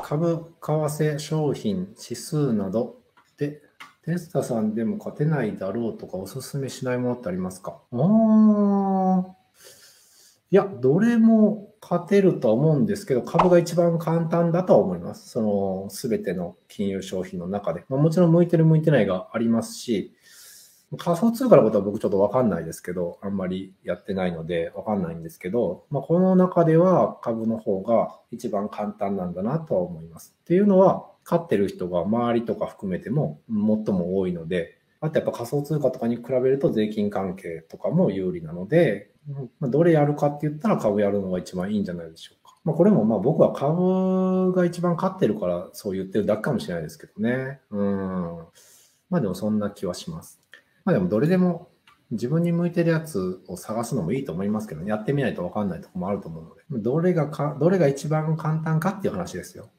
株、為替、商品、指数などで、テスタさんでも勝てないだろうとかおすすめしないものってありますか？いや、どれも勝てるとは思うんですけど、株が一番簡単だとは思います。すべての金融商品の中で。もちろん向いてる向いてないがありますし、仮想通貨のことは僕ちょっとわかんないですけど、あんまりやってないのでわかんないんですけど、この中では株の方が一番簡単なんだなとは思います。っていうのは、勝ってる人が周りとか含めても最も多いので、あとやっぱ仮想通貨とかに比べると税金関係とかも有利なので、どれやるかって言ったら株やるのが一番いいんじゃないでしょうか。これも僕は株が一番勝ってるからそう言ってるだけかもしれないですけどね。でもそんな気はします。でもどれでも自分に向いてるやつを探すのもいいと思いますけどね。やってみないと分かんないところもあると思うので。どれが一番簡単かっていう話ですよ。